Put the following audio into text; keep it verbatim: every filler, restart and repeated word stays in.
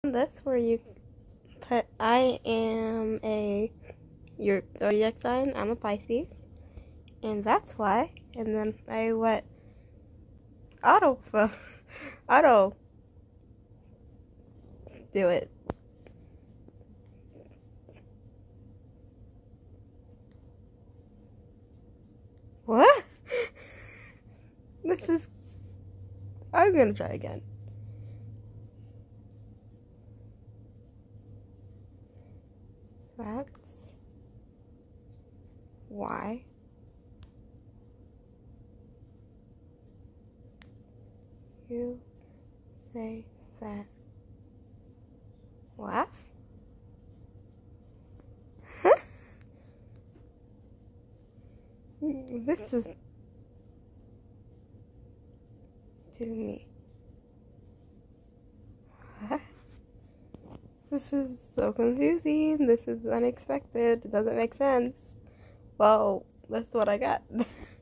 That's where you put, I am a, your zodiac sign, I'm a Pisces, and that's why, and then I let auto, auto do it. What? This is, I'm gonna try again. That's why you say that. Laugh? This is to me. What? This is so confusing. This is unexpected. It doesn't make sense. Well, that's what I got.